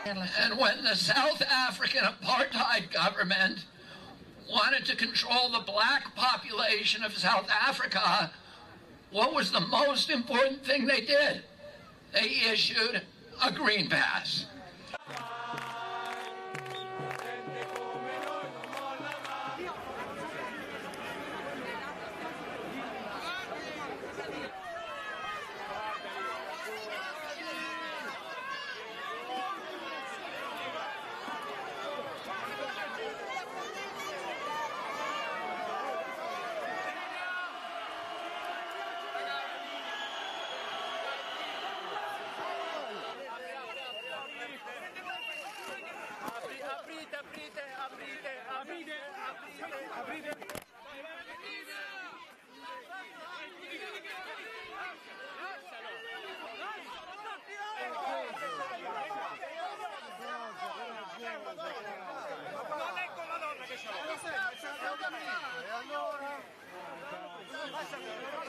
And when the South African apartheid government wanted to control the black population of South Africa, what was the most important thing they did? They issued a green pass. E allora?